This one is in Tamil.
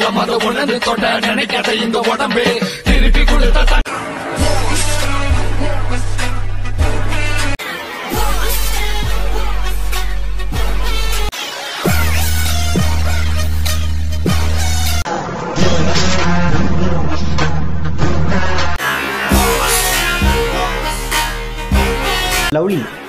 அடையாளம் அது உணர்ந்து தொட நினைக்காத இந்த உடம்பு திருப்பி கொடுத்த Lovely.